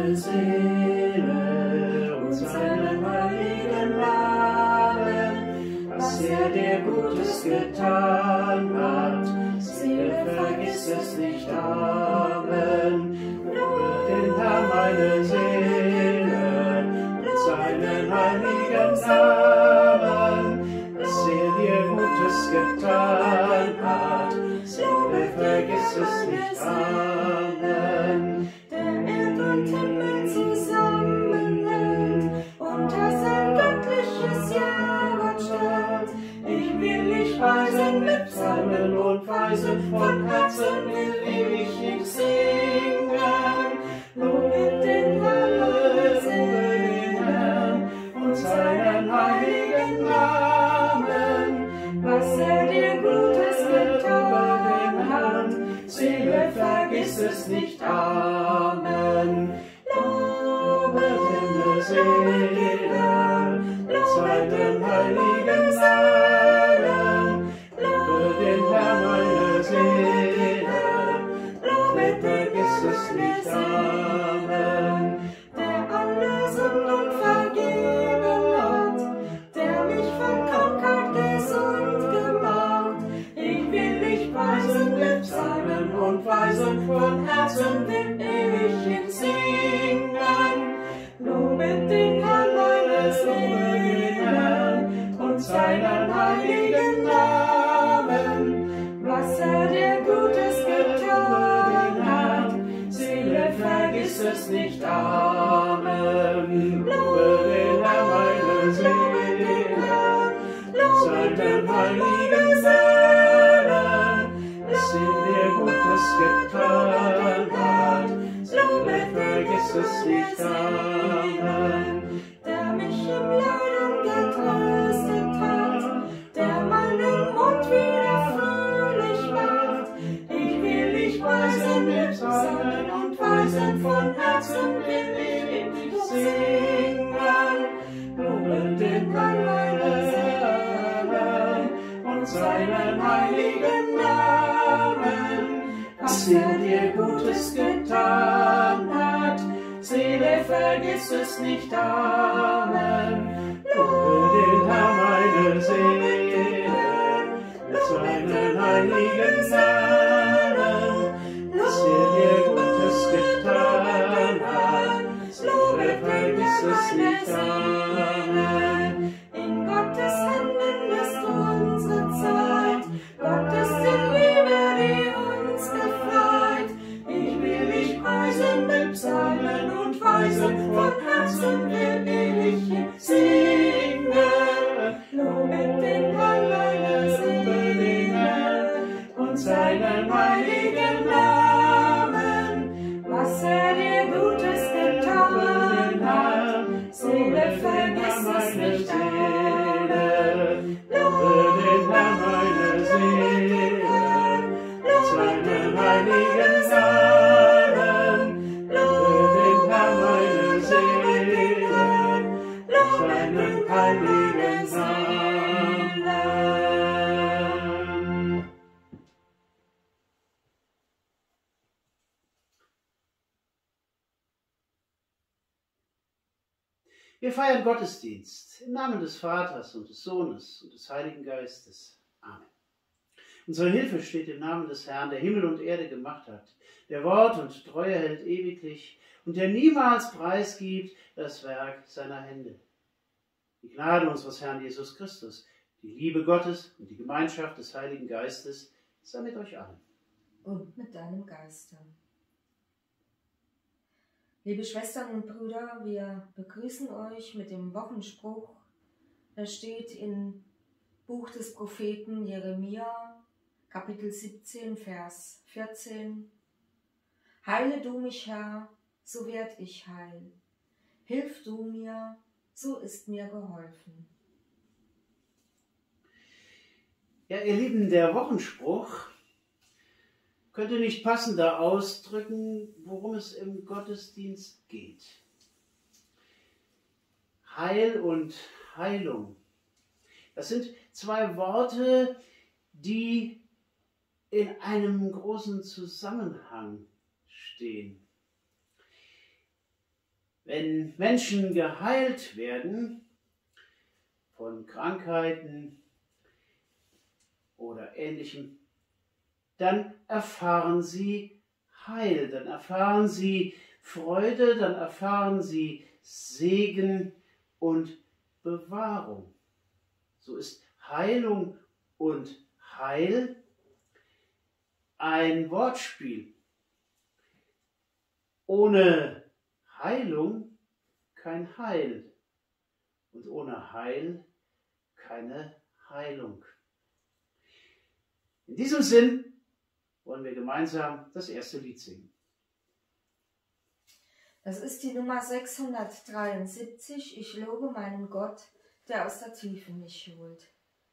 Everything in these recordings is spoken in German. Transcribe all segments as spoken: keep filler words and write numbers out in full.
meine Seele und seinen heiligen Namen, was er dir Gutes getan hat. Seele, vergiss es nicht, Amen. Lobe den Herrn, meine Seele, und seinen heiligen Namen, was er dir Gutes getan hat. Seele, vergiss es nicht, Amen. Der Erd und Himmel zusammenhält und dass ein göttliches Jahwort stellt. Ich will dich preisen mit Psalmen und Weisen, von Herzen will ich ihm singen. Lobet den Herrn, meine Seele, und seinen heiligen Namen, was er dir Gutes getan hat. Seele, vergiss es nicht, Amen. Lobe den Seele, und seinen heiligen Namen, lobe den Herrn, meine Seele, lobe, vergiss es nicht, Amen. Der alle Sünden vergeben hat, der mich von Krankheit gesund gemacht. Ich will dich preisen mit Psalmen und Weisen, von Herzen will ich ihm singen. Lobet den Herrn, meine Seele, und seinen heiligen Namen, was er dir Gutes getan hat. Seele, vergiss es nicht, Amen. Lobe den Herrn, meine Seele, und seinen heiligen Namen, was er dir Gutes getan hat. Seele, vergiss es nicht, Amen. Der mich im Leiden getröstet hat, der meinen Mund wieder fröhlich macht. Ich will dich preisen mit Psalmen und Weisen, von Herzen will ich ihm singen. Lobe den Herrn, meine Seele, und seinen heiligen Namen, was er dir Gutes getan hat. Seele, vergiss es nicht, Amen. Lobe den Herrn, meine Seele, mit seinen heiligen Namen, was er dir Gutes getan hat. Seele, vergiss es nicht, Amen. In Gottes Händen ist unsere Zeit, Gott ist in Liebe, die uns befreit. Ich will dich preisen mit Psalmen und Weisen, von Herzen will ich ihm singen. Lobet den Herrn, meine Seele, und seinen heiligen Namen, was er dir Gutes getan hat. Seele, vergiss es nicht, Amen. Lobe den Herrn, meine Seele, und seinen heiligen Namen, lobe den Herrn, meine Seele, und seinen heiligen Namen. Wir feiern Gottesdienst im Namen des Vaters und des Sohnes und des Heiligen Geistes. Amen. Unsere Hilfe steht im Namen des Herrn, der Himmel und Erde gemacht hat, der Wort und Treue hält ewiglich und der niemals preisgibt das Werk seiner Hände. Die Gnade unseres Herrn Jesus Christus, die Liebe Gottes und die Gemeinschaft des Heiligen Geistes sei mit euch allen. Und mit deinem Geiste. Liebe Schwestern und Brüder, wir begrüßen euch mit dem Wochenspruch. Er steht im Buch des Propheten Jeremia, Kapitel siebzehn, Vers vierzehn. Heile du mich, Herr, so werd ich heil. Hilf du mir, so ist mir geholfen. Ja, ihr Lieben, der Wochenspruch könnte nicht passender ausdrücken, worum es im Gottesdienst geht. Heil und Heilung. Das sind zwei Worte, die in einem großen Zusammenhang stehen. Wenn Menschen geheilt werden von Krankheiten oder Ähnlichem, dann erfahren sie Heil, dann erfahren sie Freude, dann erfahren sie Segen und Bewahrung. So ist Heilung und Heil ein Wortspiel. Ohne Heilung kein Heil und ohne Heil keine Heilung. In diesem Sinn wollen wir gemeinsam das erste Lied singen. Das ist die Nummer sechshundertdreiundsiebzig. Ich lobe meinen Gott, der aus der Tiefe mich holt.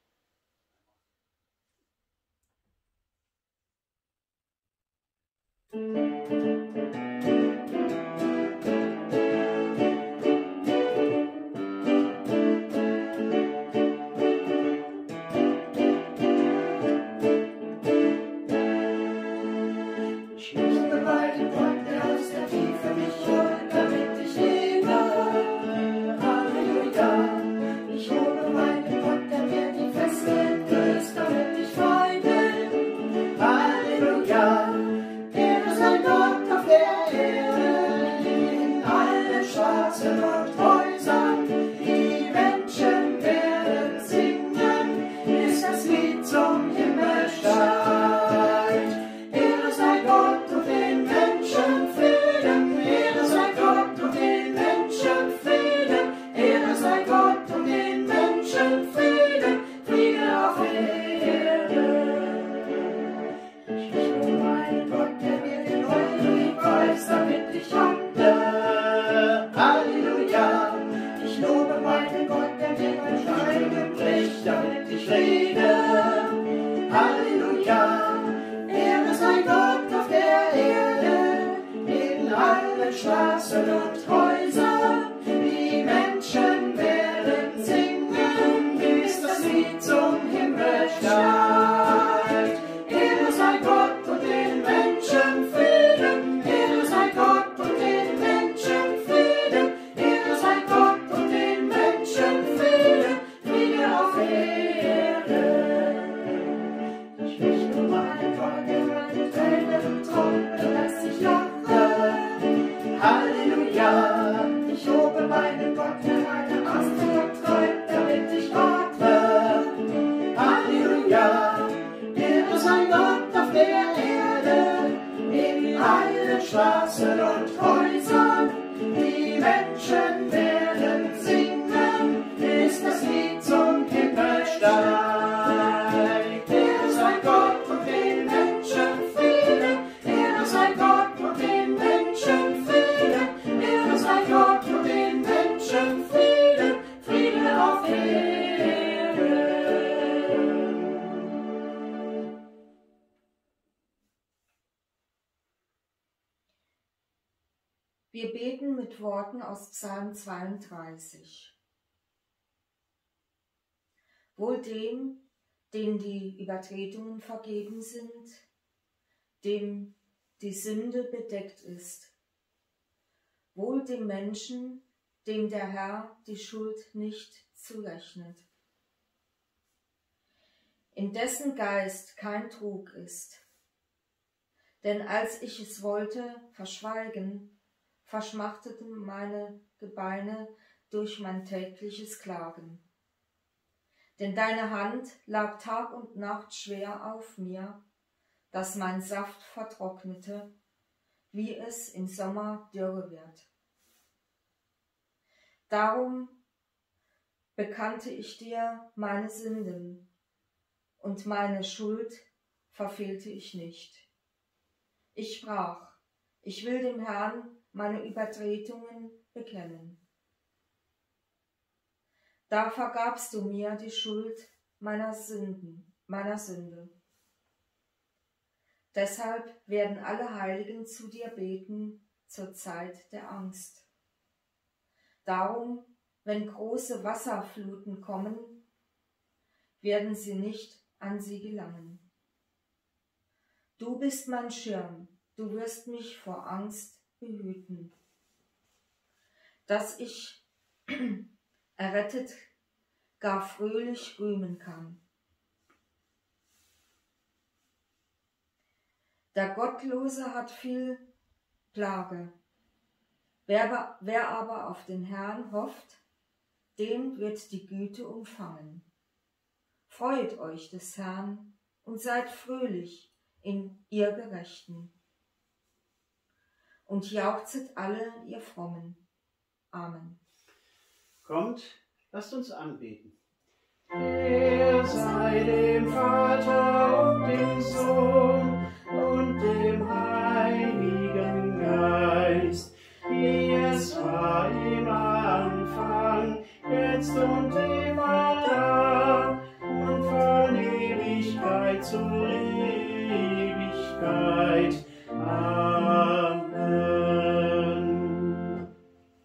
Straßen und Häuser, die Menschen werden singen, bis das Lied zum Himmel steigt. Ehre sei Gott und den Menschen Frieden, Ehre sei Gott und den Menschen Frieden, Ehre sei Gott und den Menschen Frieden, Friede auf Erden. Ich möchte meinen Gott, der meine Tränen trocknet, dass ich lache. Halleluja, ich lobe meinen Gott, der meine Aster treibt, damit ich atme. Halleluja, Ehre sei Gott auf der Erde, in allen Straßen und Häusern. Die Menschen werden singen, bis das Lied zum Himmel steigt. Ehre sei Gott und den Menschen Frieden, Ehre sei Gott und den Menschen Frieden. Ehre sei Gott und den Menschen Frieden, Friede auf Erden. Wir beten mit Worten aus Psalm zweiunddreißig. Wohl dem, dem die Übertretungen vergeben sind, dem die Sünde bedeckt ist. Wohl dem Menschen, dem der Herr die Schuld nicht zurechnet. In dessen Geist kein Trug ist. Denn als ich es wollte verschweigen, verschmachteten meine Gebeine durch mein tägliches Klagen. Denn deine Hand lag Tag und Nacht schwer auf mir, dass mein Saft vertrocknete, wie es im Sommer dürre wird. Darum bekannte ich dir meine Sünden, und meine Schuld verfehlte ich nicht. Ich sprach, ich will dem Herrn meine Übertretungen bekennen. Da vergabst du mir die Schuld meiner Sünden, meiner Sünde. Deshalb werden alle Heiligen zu dir beten zur Zeit der Angst. Darum, wenn große Wasserfluten kommen, werden sie nicht an sie gelangen. Du bist mein Schirm, du wirst mich vor Angst behüten. dass ich errettet gar fröhlich rühmen kann. Der Gottlose hat viel Plage. Wer, wer aber auf den Herrn hofft, den wird die Güte umfangen. Freut euch des Herrn und seid fröhlich in ihr Gerechten. Und jauchzet alle, ihr Frommen. Amen. Kommt, lasst uns anbeten. Er sei dem Vater und dem Sohn und dem Heiligen Geist, wie es war im Anfang, jetzt und immer da und von Ewigkeit zu Ewigkeit. Amen.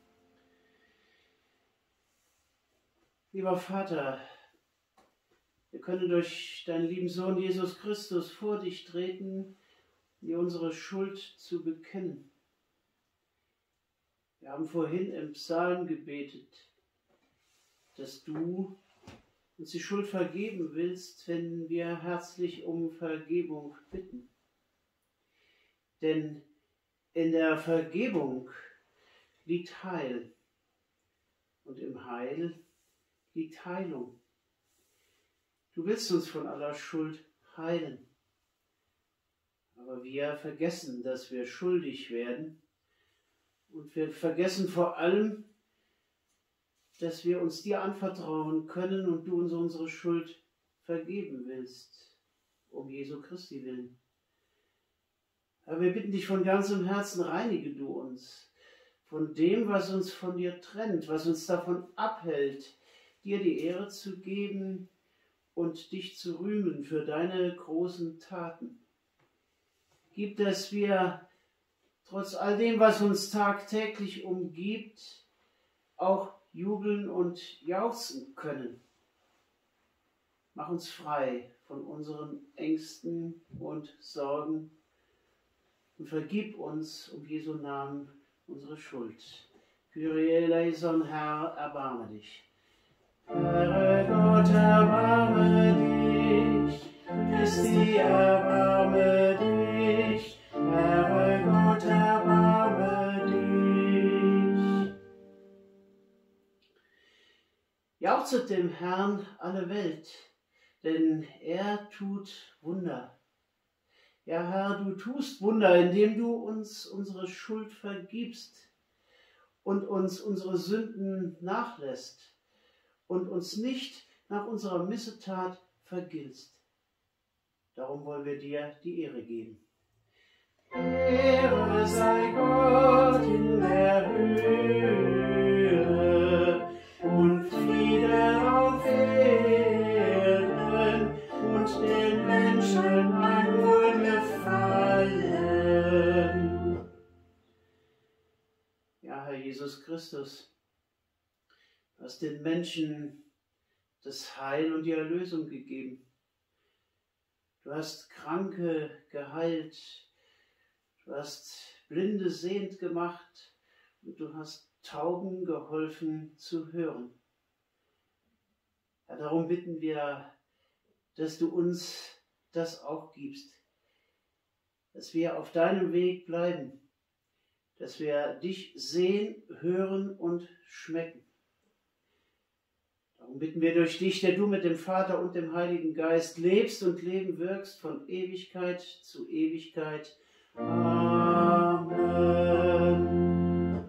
Lieber Vater, wir können durch deinen lieben Sohn Jesus Christus vor dich treten, dir unsere Schuld zu bekennen. Wir haben vorhin im Psalm gebetet, dass du uns die Schuld vergeben willst, wenn wir herzlich um Vergebung bitten. Denn in der Vergebung liegt Heil und im Heil liegt Heilung. Du willst uns von aller Schuld heilen. Aber wir vergessen, dass wir schuldig werden. Und wir vergessen vor allem, dass wir uns dir anvertrauen können und du uns unsere Schuld vergeben willst, um Jesu Christi willen. Aber wir bitten dich von ganzem Herzen, reinige du uns von dem, was uns von dir trennt, was uns davon abhält, dir die Ehre zu geben und dich zu rühmen für deine großen Taten. Gib, dass wir trotz all dem, was uns tagtäglich umgibt, auch jubeln und jauchzen können. Mach uns frei von unseren Ängsten und Sorgen und vergib uns um Jesu Namen unsere Schuld. Kyrie eleison, Herr, erbarme dich. Herr Gott, erbarme dich. Christi, erbarme dich. Herr Gott, erbarme dich. Jauchzet dem Herrn alle Welt, denn er tut Wunder. Ja, Herr, du tust Wunder, indem du uns unsere Schuld vergibst und uns unsere Sünden nachlässt und uns nicht nach unserer Missetat vergiltst. Darum wollen wir dir die Ehre geben. Ehre sei Gott in der Höhe und Friede auf Erden und den Menschen ein Wohlgefallen. Ja, Herr Jesus Christus, du hast den Menschen das Heil und die Erlösung gegeben. Du hast Kranke geheilt, du hast Blinde sehend gemacht und du hast Tauben geholfen zu hören. Ja, darum bitten wir, dass du uns das auch gibst, dass wir auf deinem Weg bleiben, dass wir dich sehen, hören und schmecken. Darum bitten wir durch dich, der du mit dem Vater und dem Heiligen Geist lebst und Leben wirkst von Ewigkeit zu Ewigkeit. Amen.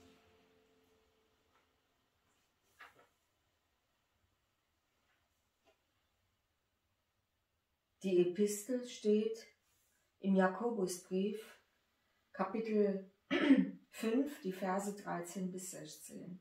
Die Epistel steht im Jakobusbrief, Kapitel fünf, die Verse dreizehn bis sechzehn.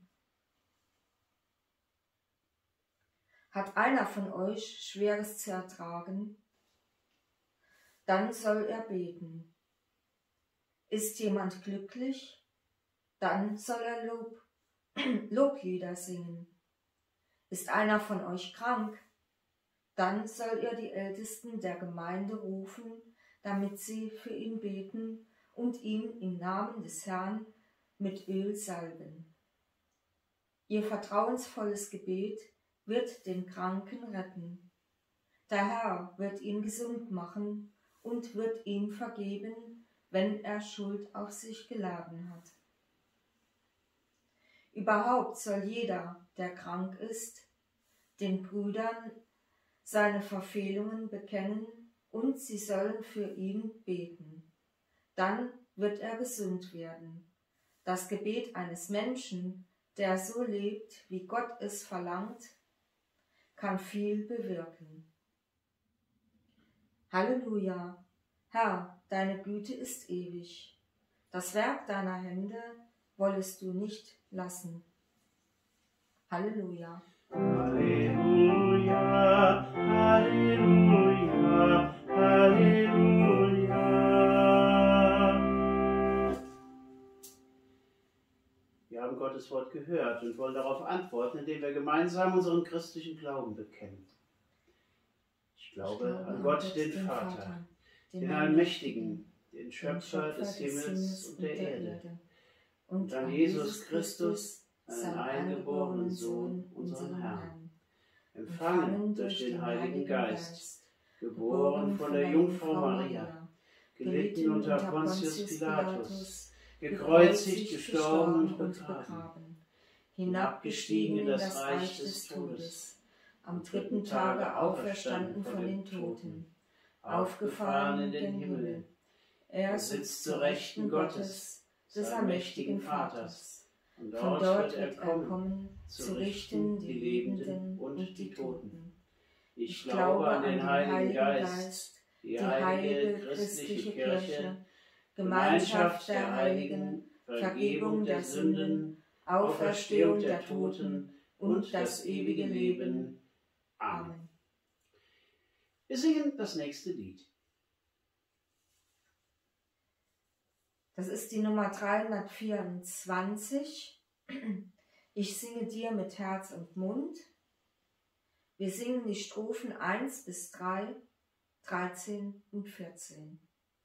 Hat einer von euch Schweres zu ertragen? Dann soll er beten. Ist jemand glücklich? Dann soll er Lob, Loblieder singen. Ist einer von euch krank? Dann soll er die Ältesten der Gemeinde rufen, damit sie für ihn beten und ihn im Namen des Herrn mit Öl salben. Ihr vertrauensvolles Gebet wird den Kranken retten. Der Herr wird ihn gesund machen und wird ihm vergeben, wenn er Schuld auf sich geladen hat. Überhaupt soll jeder, der krank ist, den Brüdern seine Verfehlungen bekennen und sie sollen für ihn beten. Dann wird er gesund werden. Das Gebet eines Menschen, der so lebt, wie Gott es verlangt, kann viel bewirken. Halleluja! Herr, deine Güte ist ewig. Das Werk deiner Hände wollest du nicht lassen. Halleluja! Halleluja, Halleluja, Halleluja. Wir haben Gottes Wort gehört und wollen darauf antworten, indem wir gemeinsam unseren christlichen Glauben bekennen. Ich glaube, Ich glaube an Gott, den, den Vater, Vater, den, den Allmächtigen, den Schöpfer, den Schöpfer des, des Himmels, Himmels und der, der Erde, Erde. Und, und an Jesus Christus, seinen eingeborenen Sohn, unseren Herrn, empfangen durch den Heiligen Geist, geboren von der Jungfrau Maria, gelitten unter Pontius Pilatus, gekreuzigt, gestorben und begraben, hinabgestiegen in das Reich des Todes, am dritten Tage auferstanden von den Toten, aufgefahren in den Himmel. Er sitzt zur Rechten Gottes, des allmächtigen Vaters. Und dort, Von dort wird er kommen, zu richten die Lebenden und die Toten. Ich glaube an den Heiligen Geist, die heilige christliche Kirche, Gemeinschaft der Heiligen, Vergebung der Sünden, Auferstehung der Toten und das ewige Leben. Amen. Wir singen das nächste Lied. Das ist die Nummer dreihundertvierundzwanzig. Ich singe dir mit Herz und Mund. Wir singen die Strophen eins bis drei, dreizehn und vierzehn.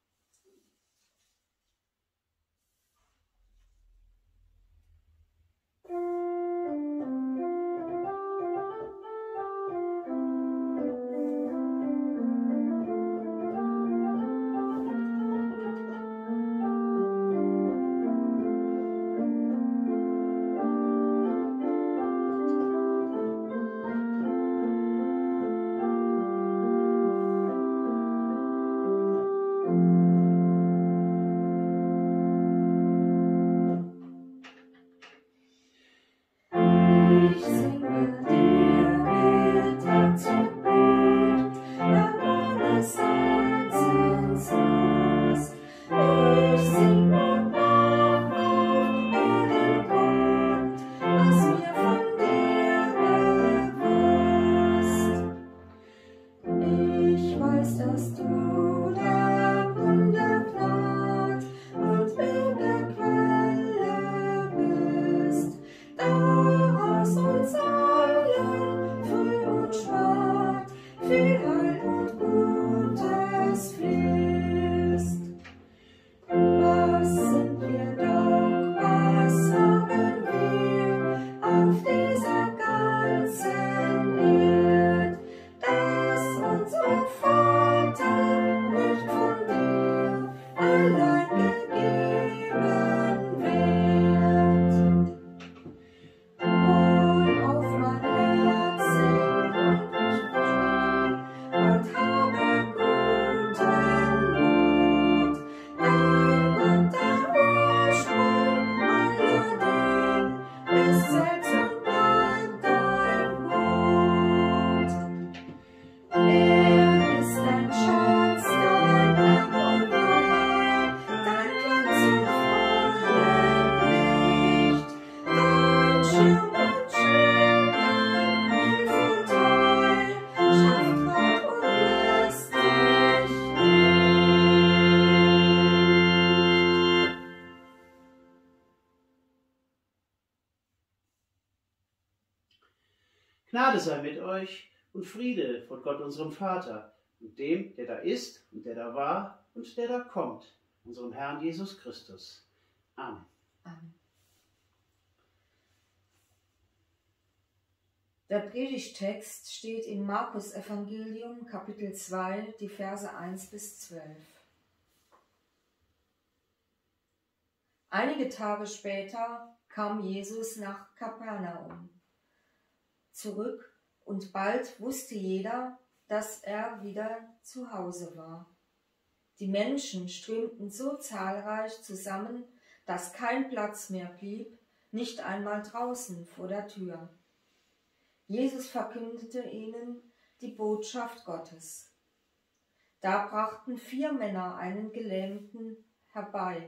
Gnade sei mit euch und Friede von Gott, unserem Vater, und dem, der da ist und der da war und der da kommt, unserem Herrn Jesus Christus. Amen. Amen. Der Predigtext steht im Markus-Evangelium, Kapitel zwei, die Verse eins bis zwölf. Einige Tage später kam Jesus nach Kapernaum zurück und bald wusste jeder, dass er wieder zu Hause war. Die Menschen strömten so zahlreich zusammen, dass kein Platz mehr blieb, nicht einmal draußen vor der Tür. Jesus verkündete ihnen die Botschaft Gottes. Da brachten vier Männer einen Gelähmten herbei,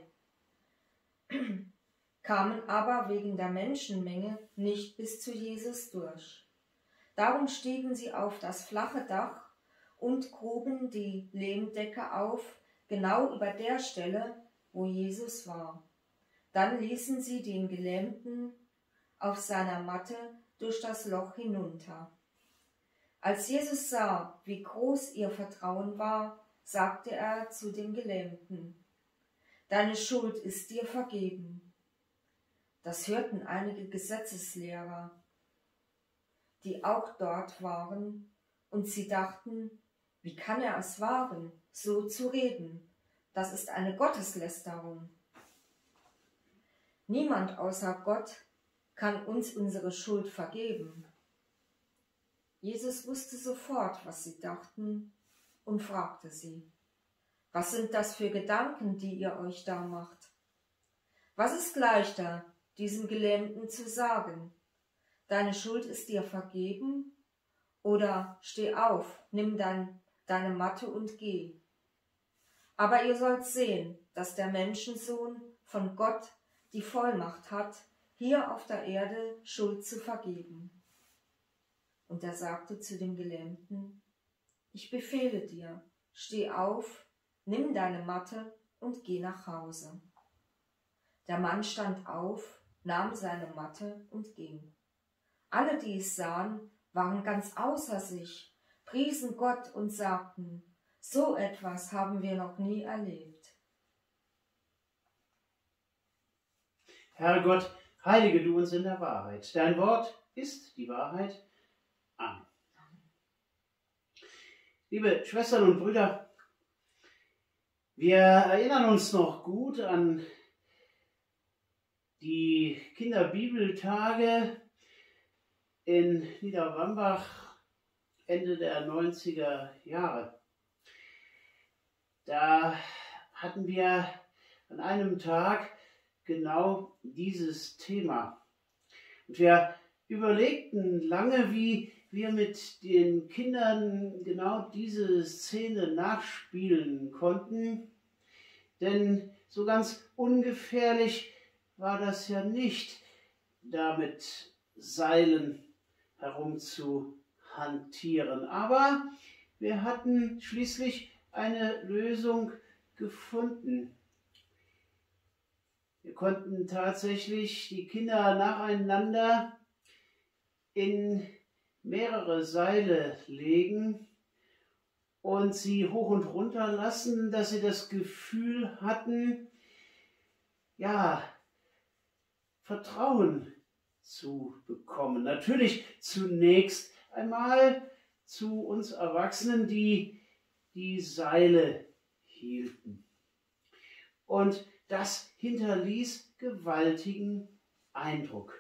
kamen aber wegen der Menschenmenge nicht bis zu Jesus durch. Darum stiegen sie auf das flache Dach und gruben die Lehmdecke auf, genau über der Stelle, wo Jesus war. Dann ließen sie den Gelähmten auf seiner Matte durch das Loch hinunter. Als Jesus sah, wie groß ihr Vertrauen war, sagte er zu dem Gelähmten: Deine Schuld ist dir vergeben. Das hörten einige Gesetzeslehrer, die auch dort waren, und sie dachten: Wie kann er es wagen, so zu reden? Das ist eine Gotteslästerung. Niemand außer Gott kann uns unsere Schuld vergeben. Jesus wusste sofort, was sie dachten, und fragte sie: Was sind das für Gedanken, die ihr euch da macht? Was ist leichter, diesem Gelähmten zu sagen: Deine Schuld ist dir vergeben, oder steh auf, nimm dein, deine Matte und geh? Aber ihr sollt sehen, dass der Menschensohn von Gott die Vollmacht hat, hier auf der Erde Schuld zu vergeben. Und er sagte zu dem Gelähmten: Ich befehle dir, steh auf, nimm deine Matte und geh nach Hause. Der Mann stand auf, nahm seine Matte und ging. Alle, die es sahen, waren ganz außer sich, priesen Gott und sagten: So etwas haben wir noch nie erlebt. Herr Gott, heilige du uns in der Wahrheit. Dein Wort ist die Wahrheit. Amen. Liebe Schwestern und Brüder, wir erinnern uns noch gut an die Kinderbibeltage in Niederwambach Ende der neunziger Jahre. Da hatten wir an einem Tag genau dieses Thema. Und wir überlegten lange, wie wir mit den Kindern genau diese Szene nachspielen konnten. Denn so ganz ungefährlich war das ja nicht, da mit Seilen herumzuhantieren. Aber wir hatten schließlich eine Lösung gefunden. Wir konnten tatsächlich die Kinder nacheinander in mehrere Seile legen und sie hoch und runter lassen, dass sie das Gefühl hatten, ja, Vertrauen zu bekommen. Natürlich zunächst einmal zu uns Erwachsenen, die die Seile hielten. Und das hinterließ gewaltigen Eindruck.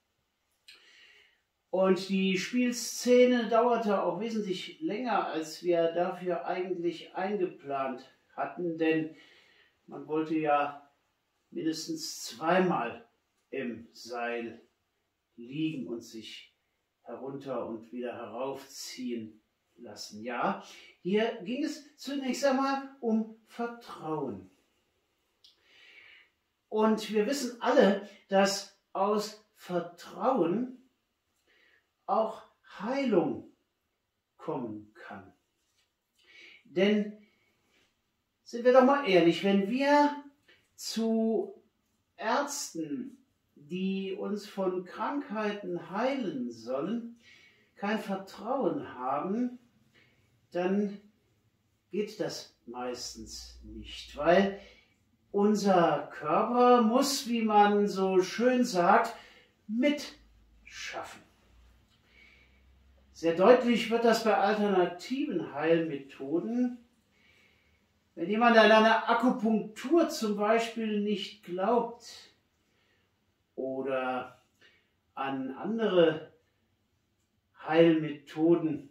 Und die Spielszene dauerte auch wesentlich länger, als wir dafür eigentlich eingeplant hatten, denn man wollte ja mindestens zweimal im Seil liegen und sich herunter und wieder heraufziehen lassen. Ja, hier ging es zunächst einmal um Vertrauen. Und wir wissen alle, dass aus Vertrauen auch Heilung kommen kann. Denn, sind wir doch mal ehrlich, wenn wir zu Ärzten, die uns von Krankheiten heilen sollen, kein Vertrauen haben, dann geht das meistens nicht, weil unser Körper muss, wie man so schön sagt, mitschaffen. Sehr deutlich wird das bei alternativen Heilmethoden. Wenn jemand an eine Akupunktur zum Beispiel nicht glaubt oder an andere Heilmethoden,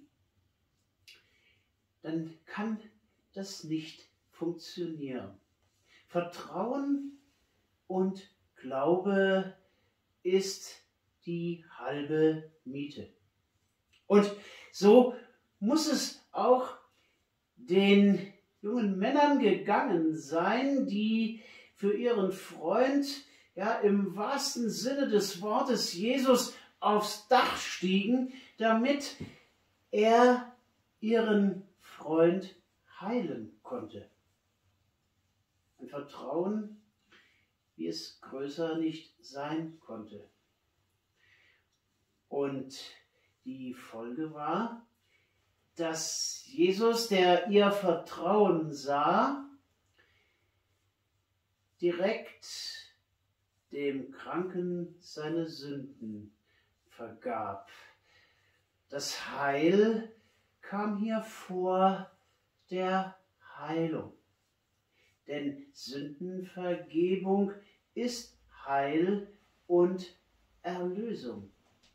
dann kann das nicht funktionieren. Vertrauen und Glaube ist die halbe Miete. Und so muss es auch den jungen Männern gegangen sein, die für ihren Freund, ja, im wahrsten Sinne des Wortes Jesus aufs Dach stiegen, damit er ihren Freund heilen konnte. Ein Vertrauen, wie es größer nicht sein konnte. Und die Folge war, dass Jesus, der ihr Vertrauen sah, direkt dem Kranken seine Sünden vergab. Das Heil kam hier vor der Heilung. Denn Sündenvergebung ist Heil und Erlösung.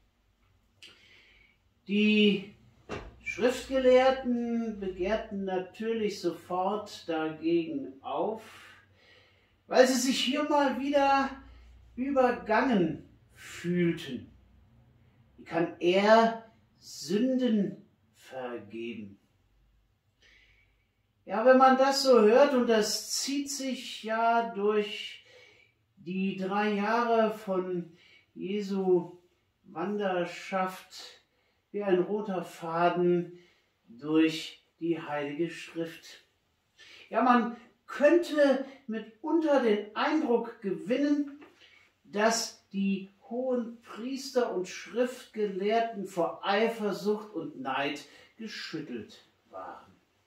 Die Schriftgelehrten begehrten natürlich sofort dagegen auf, weil sie sich hier mal wieder übergangen fühlten. Wie kann er Sünden vergeben? Ja, wenn man das so hört, und das zieht sich ja durch die drei Jahre von Jesu Wanderschaft wie ein roter Faden durch die Heilige Schrift. Ja, man könnte mitunter den Eindruck gewinnen, dass die hohen Priester und Schriftgelehrten vor Eifersucht und Neid geschüttelt waren.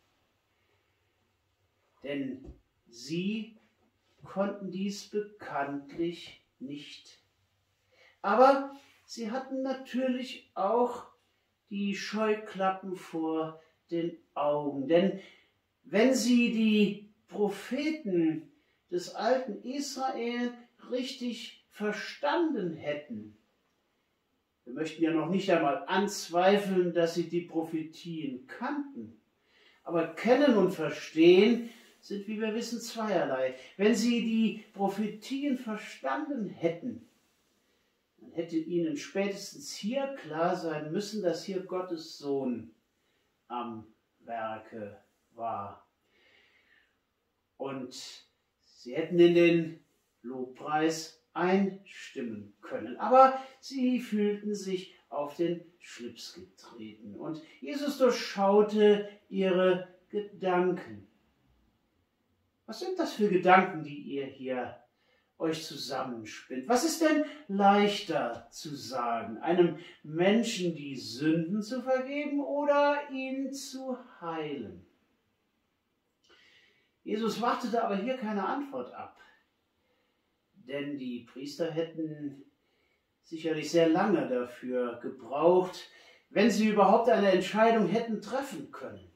Denn sie konnten dies bekanntlich nicht. Aber sie hatten natürlich auch die Scheuklappen vor den Augen. Denn wenn sie die Propheten des alten Israel richtig verstanden hätten, wir möchten ja noch nicht einmal anzweifeln, dass sie die Prophetien kannten, aber kennen und verstehen sind, wie wir wissen, zweierlei. Wenn sie die Prophetien verstanden hätten, dann hätte ihnen spätestens hier klar sein müssen, dass hier Gottes Sohn am Werke war. Und sie hätten in den Lobpreis einstimmen können. Aber sie fühlten sich auf den Schlips getreten. Und Jesus durchschaute ihre Gedanken. Was sind das für Gedanken, die ihr hier euch zusammenspinnt? Was ist denn leichter zu sagen? Einem Menschen die Sünden zu vergeben oder ihn zu heilen? Jesus wartete aber hier keine Antwort ab. Denn die Priester hätten sicherlich sehr lange dafür gebraucht, wenn sie überhaupt eine Entscheidung hätten treffen können.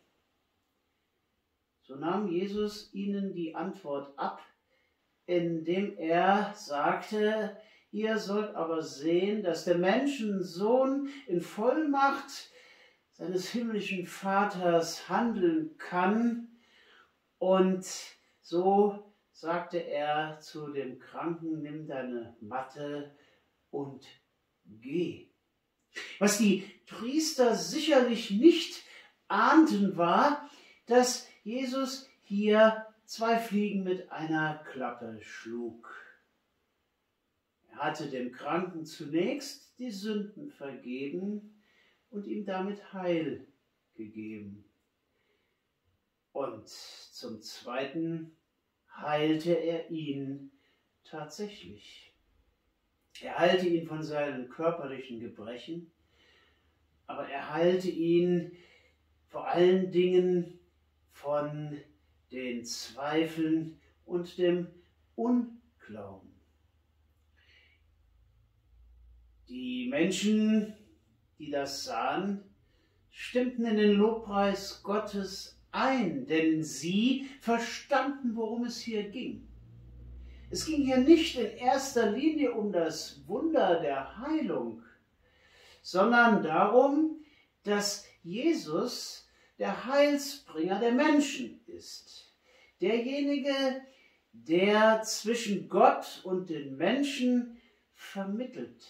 So nahm Jesus ihnen die Antwort ab, indem er sagte, ihr sollt aber sehen, dass der Menschensohn in Vollmacht seines himmlischen Vaters handeln kann. Und so sagte er zu dem Kranken, nimm deine Matte und geh. Was die Priester sicherlich nicht ahnten, war, dass Jesus hier zwei Fliegen mit einer Klappe schlug. Er hatte dem Kranken zunächst die Sünden vergeben und ihm damit Heil gegeben. Und zum Zweiten heilte er ihn tatsächlich. Er heilte ihn von seinen körperlichen Gebrechen, aber er heilte ihn vor allen Dingen von den Zweifeln und dem Unglauben. Die Menschen, die das sahen, stimmten in den Lobpreis Gottes ein, denn sie verstanden, worum es hier ging. Es ging hier nicht in erster Linie um das Wunder der Heilung, sondern darum, dass Jesus der Heilsbringer der Menschen ist. Derjenige, der zwischen Gott und den Menschen vermittelt.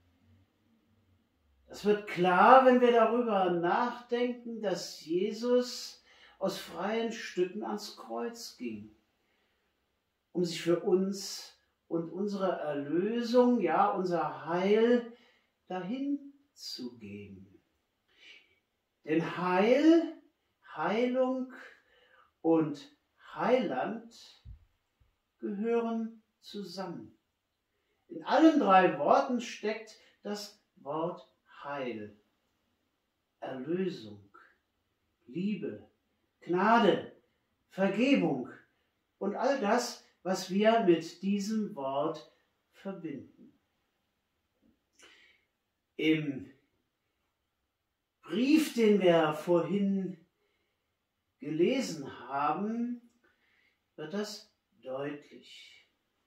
Das wird klar, wenn wir darüber nachdenken, dass Jesus aus freien Stücken ans Kreuz ging, um sich für uns und unsere Erlösung, ja unser Heil, dahin zu geben. Denn Heil, Heilung und Heiland gehören zusammen. In allen drei Worten steckt das Wort Heil, Erlösung, Liebe, Gnade, Vergebung und all das, was wir mit diesem Wort verbinden. Im Brief, den wir vorhin gelesen haben, wird das deutlich.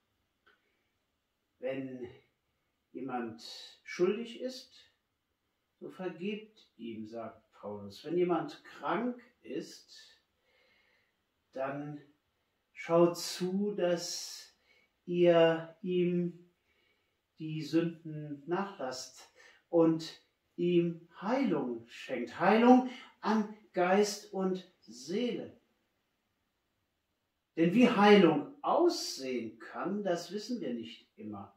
Wenn jemand schuldig ist, so vergebt ihm, sagt Paulus. Wenn jemand krank ist, dann schaut zu, dass ihr ihm die Sünden nachlasst und ihm Heilung schenkt. Heilung an Geist und Seele. Denn wie Heilung aussehen kann, das wissen wir nicht immer.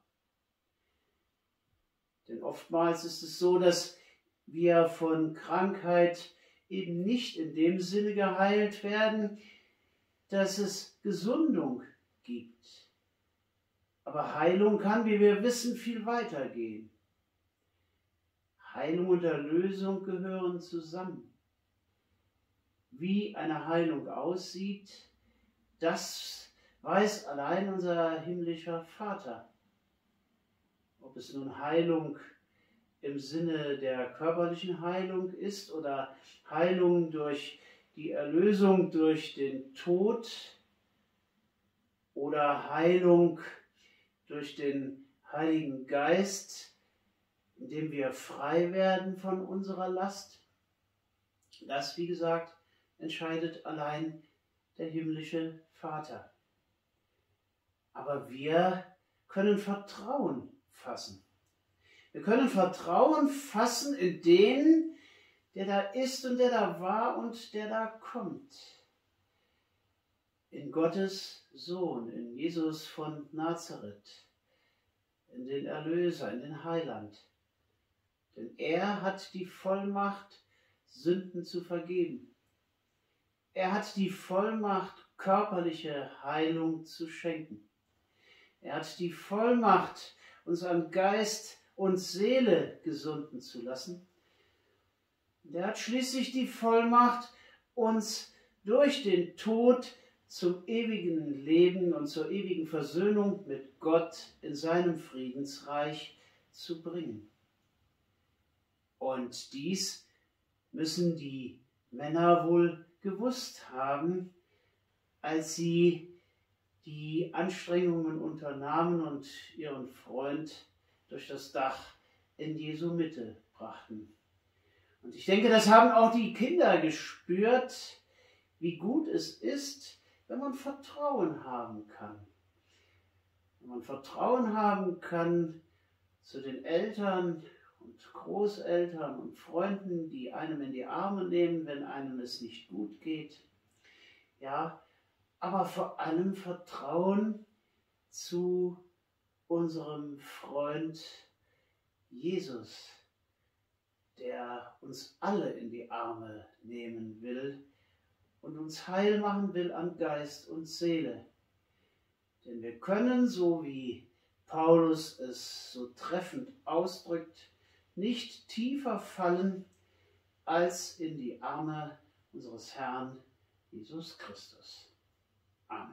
Denn oftmals ist es so, dass wir von Krankheit eben nicht in dem Sinne geheilt werden, dass es Gesundung gibt. Aber Heilung kann, wie wir wissen, viel weiter gehen. Heilung und Erlösung gehören zusammen. Wie eine Heilung aussieht, das weiß allein unser himmlischer Vater. Ob es nun Heilung im Sinne der körperlichen Heilung ist oder Heilung durch die Erlösung durch den Tod oder Heilung durch den Heiligen Geist, indem wir frei werden von unserer Last. Das, wie gesagt, entscheidet allein der himmlische Vater. Aber wir können Vertrauen fassen. Wir können Vertrauen fassen in den, der da ist und der da war und der da kommt. In Gottes Sohn, in Jesus von Nazareth, in den Erlöser, in den Heiland. Denn er hat die Vollmacht, Sünden zu vergeben. Er hat die Vollmacht, körperliche Heilung zu schenken. Er hat die Vollmacht, uns an Geist und Seele gesunden zu lassen. Und er hat schließlich die Vollmacht, uns durch den Tod zum ewigen Leben und zur ewigen Versöhnung mit Gott in seinem Friedensreich zu bringen. Und dies müssen die Männer wohl gewusst haben, als sie die Anstrengungen unternahmen und ihren Freund durch das Dach in Jesu Mitte brachten. Und ich denke, das haben auch die Kinder gespürt, wie gut es ist, wenn man Vertrauen haben kann. Wenn man Vertrauen haben kann zu den Eltern und Großeltern und Freunden, die einem in die Arme nehmen, wenn einem es nicht gut geht. Ja, aber vor allem Vertrauen zu unserem Freund Jesus, der uns alle in die Arme nehmen will und uns heil machen will an Geist und Seele. Denn wir können, so wie Paulus es so treffend ausdrückt, nicht tiefer fallen als in die Arme unseres Herrn Jesus Christus. Amen.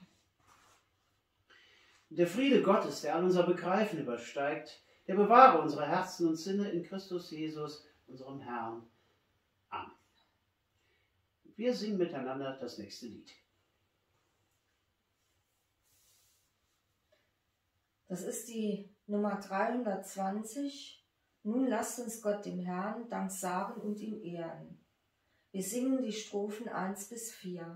Der Friede Gottes, der all unser Begreifen übersteigt, der bewahre unsere Herzen und Sinne in Christus Jesus, unserem Herrn. wir singen miteinander das nächste Lied. Das ist die Nummer dreihundertzwanzig. Nun lasst uns Gott dem Herrn Dank sagen und ihm ehren. Wir singen die Strophen eins bis vier.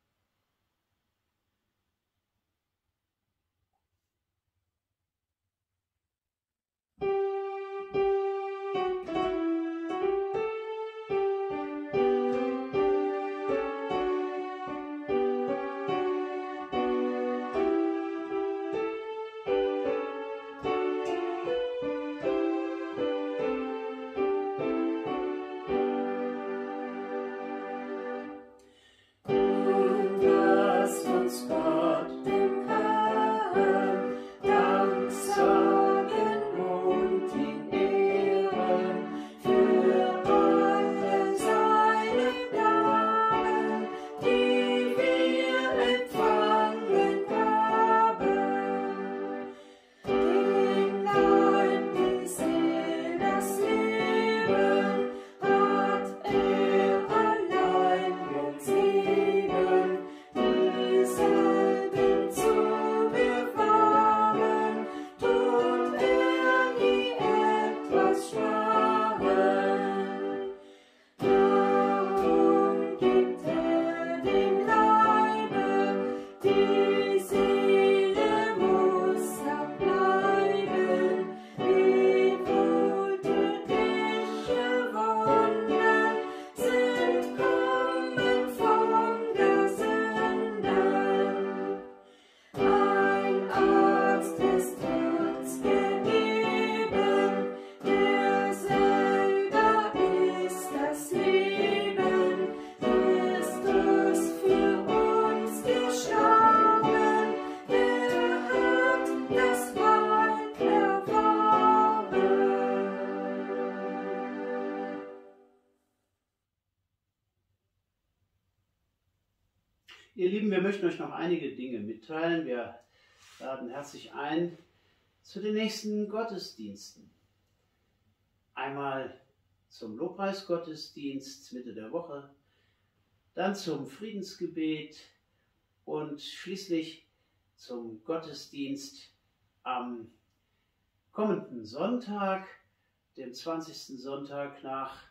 Ihr Lieben, wir möchten euch noch einige Dinge mitteilen. Wir laden herzlich ein zu den nächsten Gottesdiensten. Einmal zum Lobpreisgottesdienst Mitte der Woche, dann zum Friedensgebet und schließlich zum Gottesdienst am kommenden Sonntag, dem zwanzigsten Sonntag nach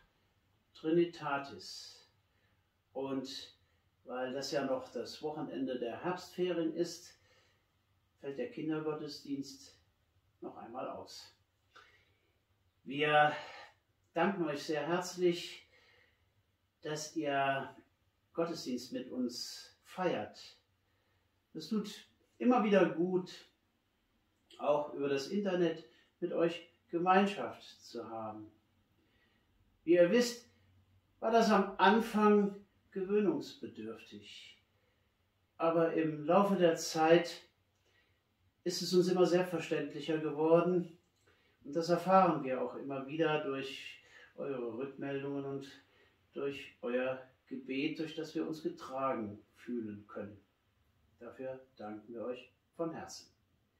Trinitatis. Und weil das ja noch das Wochenende der Herbstferien ist, fällt der Kindergottesdienst noch einmal aus. Wir danken euch sehr herzlich, dass ihr Gottesdienst mit uns feiert. Es tut immer wieder gut, auch über das Internet mit euch Gemeinschaft zu haben. Wie ihr wisst, war das am Anfang gewöhnungsbedürftig. Aber im Laufe der Zeit ist es uns immer selbstverständlicher geworden. Und das erfahren wir auch immer wieder durch eure Rückmeldungen und durch euer Gebet, durch das wir uns getragen fühlen können. Dafür danken wir euch von Herzen.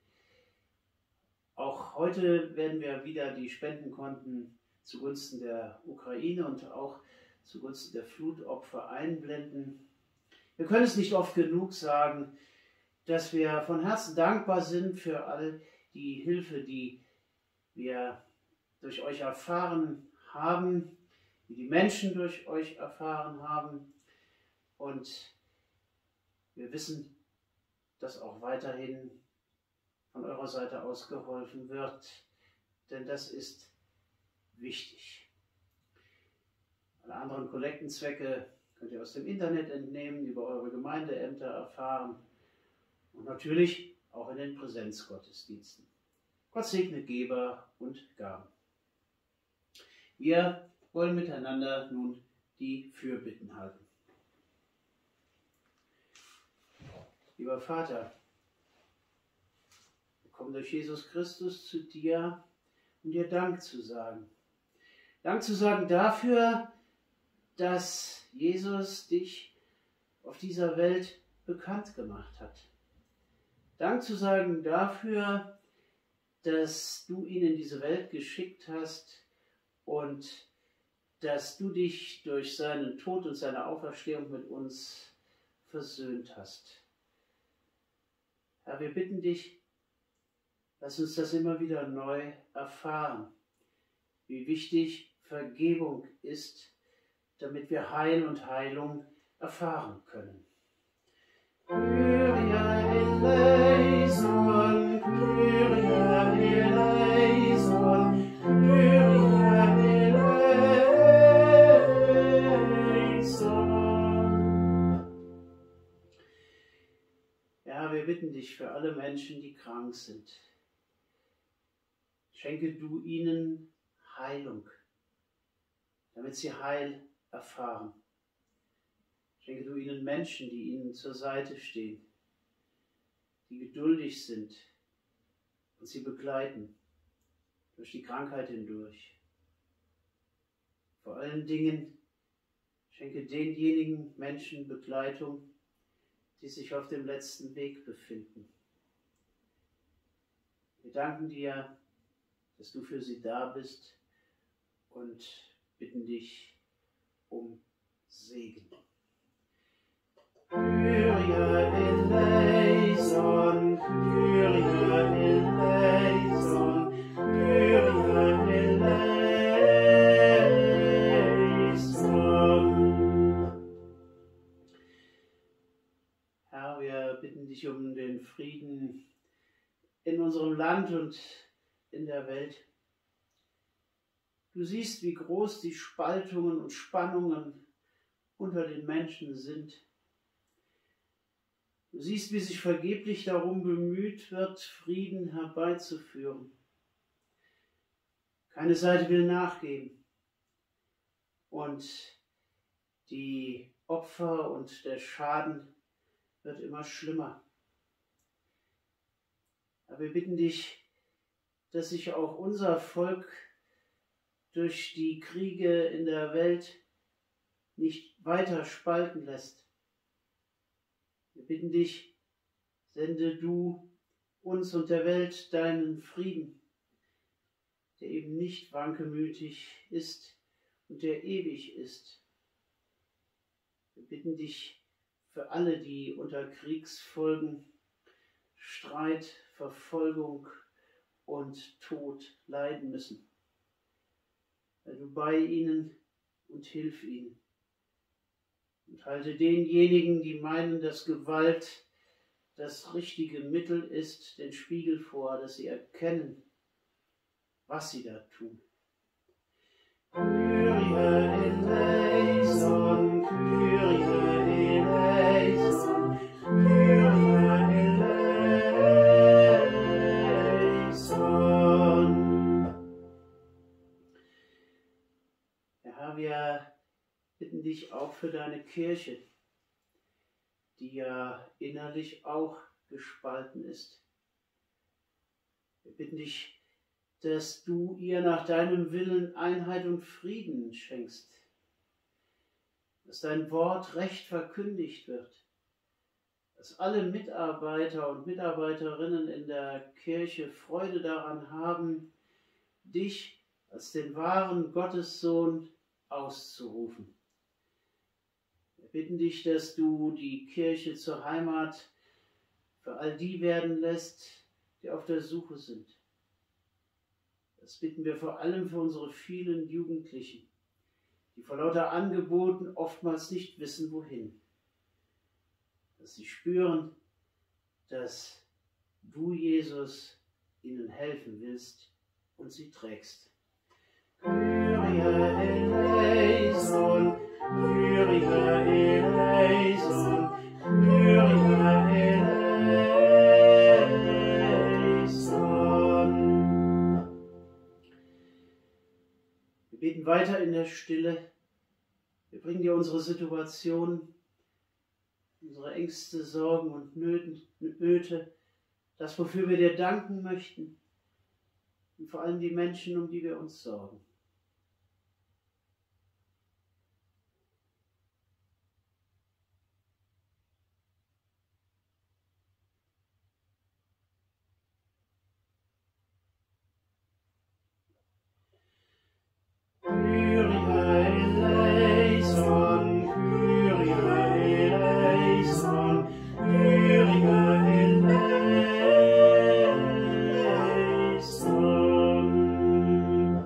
Auch heute werden wir wieder die Spendenkonten zugunsten der Ukraine und auch zugunsten der Flutopfer einblenden. Wir können es nicht oft genug sagen, dass wir von Herzen dankbar sind für all die Hilfe, die wir durch euch erfahren haben, die die Menschen durch euch erfahren haben. Und wir wissen, dass auch weiterhin von eurer Seite aus geholfen wird, denn das ist wichtig. Alle anderen Kollektenzwecke könnt ihr aus dem Internet entnehmen, über eure Gemeindeämter erfahren und natürlich auch in den Präsenzgottesdiensten. Gott segne Geber und Gaben. Wir wollen miteinander nun die Fürbitten halten. Lieber Vater, wir kommen durch Jesus Christus zu dir, um dir Dank zu sagen. Dank zu sagen dafür, dass Jesus dich auf dieser Welt bekannt gemacht hat. Dank zu sagen dafür, dass du ihn in diese Welt geschickt hast und dass du dich durch seinen Tod und seine Auferstehung mit uns versöhnt hast. Herr, wir bitten dich, lass uns das immer wieder neu erfahren, wie wichtig Vergebung ist, damit wir Heil und Heilung erfahren können. Kyrie eleison, Kyrie eleison, Kyrie eleison. Ja, wir bitten dich für alle Menschen, die krank sind. Schenke du ihnen Heilung, damit sie Heil erfahren. Schenke du ihnen Menschen, die ihnen zur Seite stehen, die geduldig sind und sie begleiten durch die Krankheit hindurch. Vor allen Dingen schenke denjenigen Menschen Begleitung, die sich auf dem letzten Weg befinden. Wir danken dir, dass du für sie da bist und bitten dich um Segen. Kyrie eleison, Kyrie eleison, Kyrie eleison. Herr, wir bitten dich um den Frieden in unserem Land und in der Welt. Du siehst, wie groß die Spaltungen und Spannungen unter den Menschen sind. Du siehst, wie sich vergeblich darum bemüht wird, Frieden herbeizuführen. Keine Seite will nachgeben. Und die Opfer und der Schaden wird immer schlimmer. Aber wir bitten dich, dass sich auch unser Volk durch die Kriege in der Welt nicht weiter spalten lässt. Wir bitten dich, sende du uns und der Welt deinen Frieden, der eben nicht wankemütig ist und der ewig ist. Wir bitten dich für alle, die unter Kriegsfolgen, Streit, Verfolgung und Tod leiden müssen. Sei du bei ihnen und hilf ihnen. Und halte denjenigen, die meinen, dass Gewalt das richtige Mittel ist, den Spiegel vor, dass sie erkennen, was sie da tun. Kyrie eleison, Kyrie eleison, Kyrie eleison. Ja, wir bitten dich auch für deine Kirche, die ja innerlich auch gespalten ist. Wir bitten dich, dass du ihr nach deinem Willen Einheit und Frieden schenkst, dass dein Wort recht verkündigt wird, dass alle Mitarbeiter und Mitarbeiterinnen in der Kirche Freude daran haben, dich als den wahren Gottessohn auszurufen. Wir bitten dich, dass du die Kirche zur Heimat für all die werden lässt, die auf der Suche sind. Das bitten wir vor allem für unsere vielen Jugendlichen, die vor lauter Angeboten oftmals nicht wissen, wohin. Dass sie spüren, dass du, Jesus, ihnen helfen willst und sie trägst. Kyrie eleison, Kyrie eleison, Kyrie eleison. Wir beten weiter in der Stille. Wir bringen dir unsere Situation, unsere Ängste, Sorgen und Nöte, das, wofür wir dir danken möchten und vor allem die Menschen, um die wir uns sorgen. Kyrie eleison, Kyrie eleison, Kyrie eleison.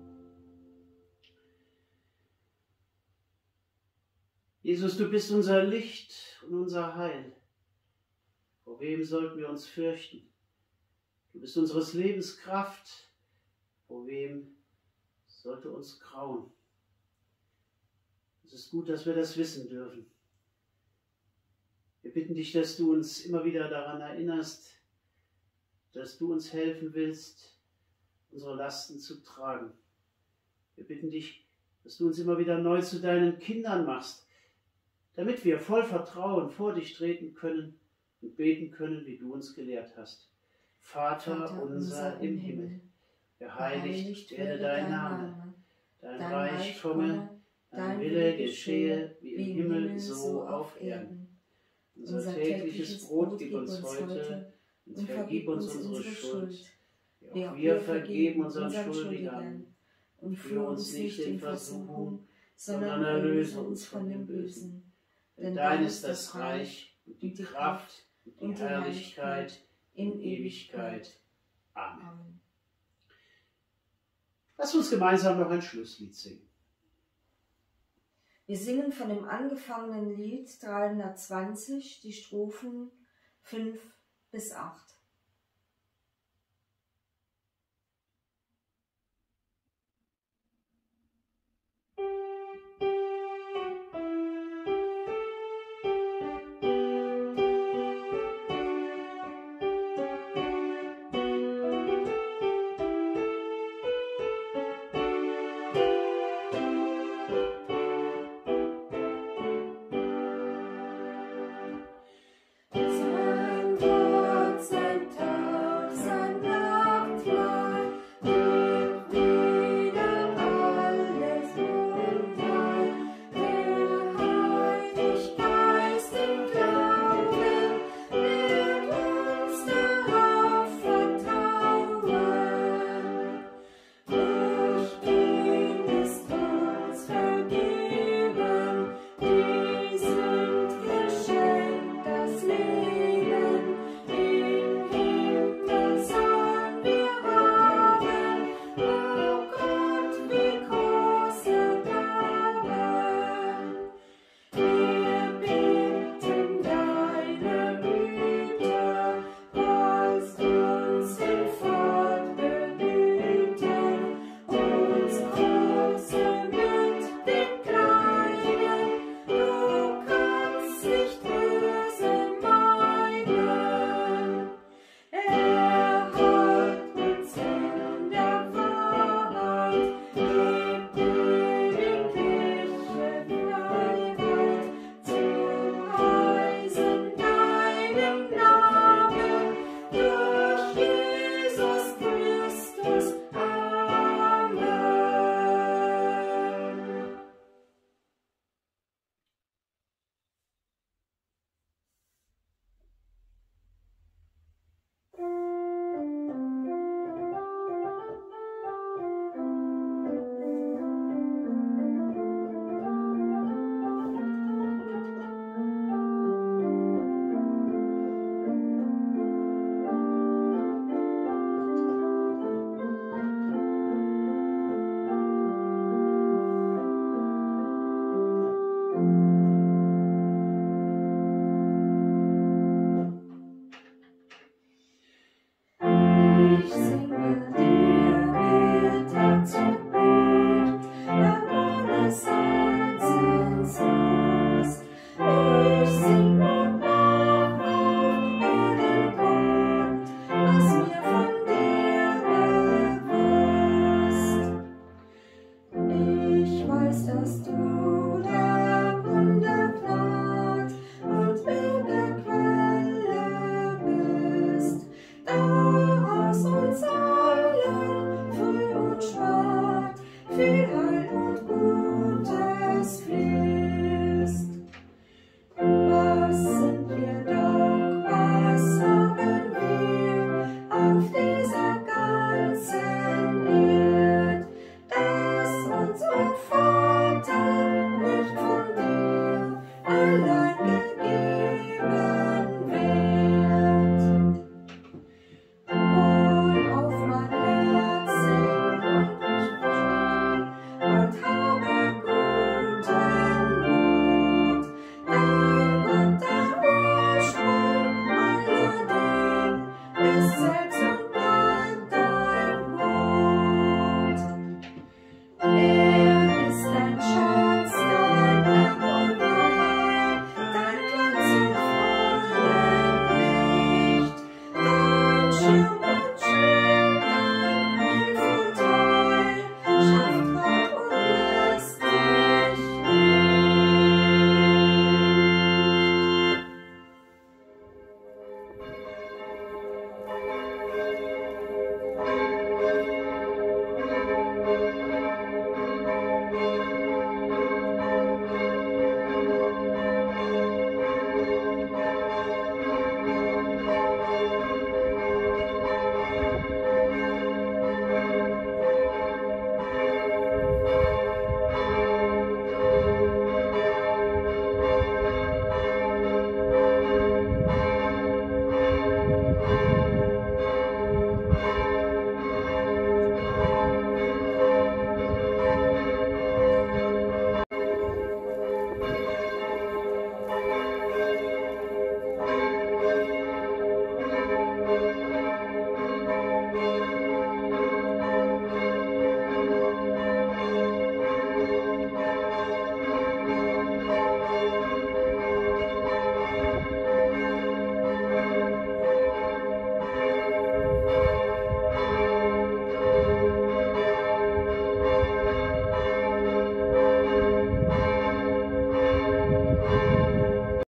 Jesus, du bist unser Licht und unser Heil. Vor wem sollten wir uns fürchten? Du bist unseres Lebens Kraft. Vor wem sollte uns grauen? Es ist gut, dass wir das wissen dürfen. Wir bitten dich, dass du uns immer wieder daran erinnerst, dass du uns helfen willst, unsere Lasten zu tragen. Wir bitten dich, dass du uns immer wieder neu zu deinen Kindern machst, damit wir voll Vertrauen vor dich treten können und beten können, wie du uns gelehrt hast. Vater, Vater unser im Himmel, Himmel. Geheiligt werde dein Name, dein Reich komme, dein Wille geschehe, wie im Himmel so auf Erden. Unser tägliches Brot gib uns heute und vergib uns unsere Schuld, wie auch wir vergeben unseren Schuldigern. Und führe uns nicht in Versuchung, sondern erlöse uns von dem Bösen. Denn dein ist das Reich und die Kraft und die Herrlichkeit in Ewigkeit. Amen. Lass uns gemeinsam noch ein Schlusslied singen. Wir singen von dem angefangenen Lied dreihundertzwanzig die Strophen fünf bis acht.